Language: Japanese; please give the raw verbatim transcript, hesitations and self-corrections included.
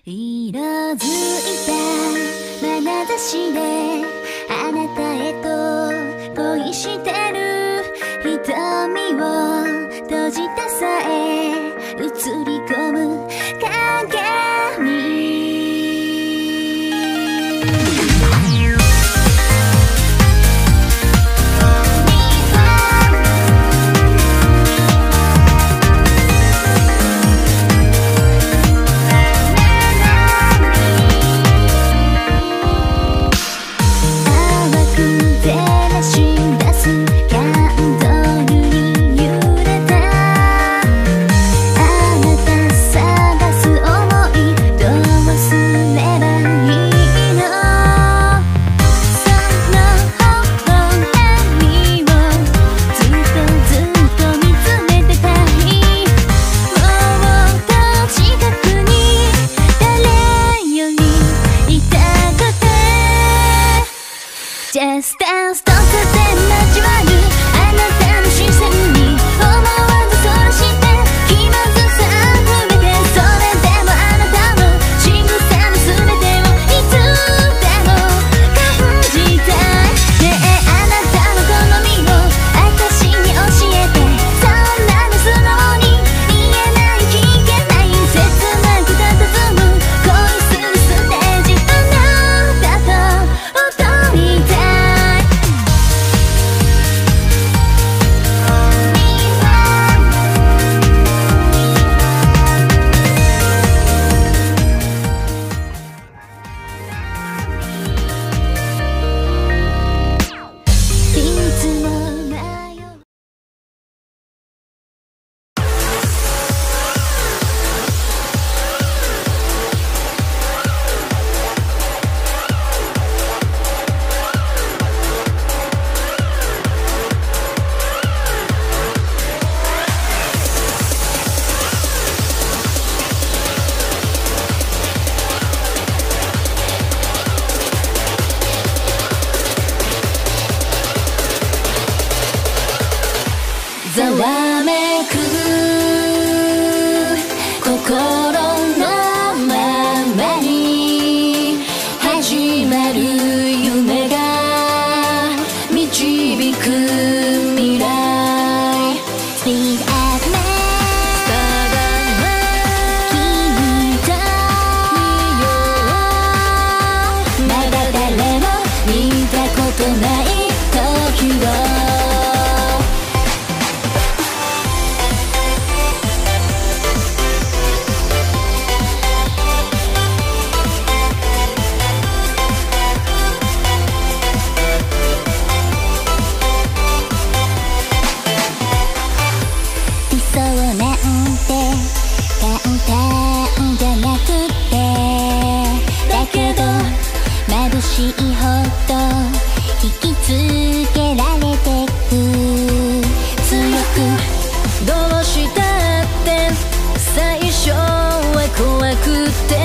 色づいた眼差しであなたへと恋してる瞳を閉じたさえ映り込む鏡Just dance 突然交わるあなたの視線に思わずそらして気まずさ溢れてそれでもあなたの仕草の全てをいつでも感じたいねえあなたの好みを私に教えてそんなに素直に言えない聞けない切なく佇む恋するステージあなたと踊りたいざわめく心のままに始まる夢が導く未来 Speed up me 君と見ようまだ誰も見たことない時を眩しいほど引きつけられてく強くどうしたって最初は怖くて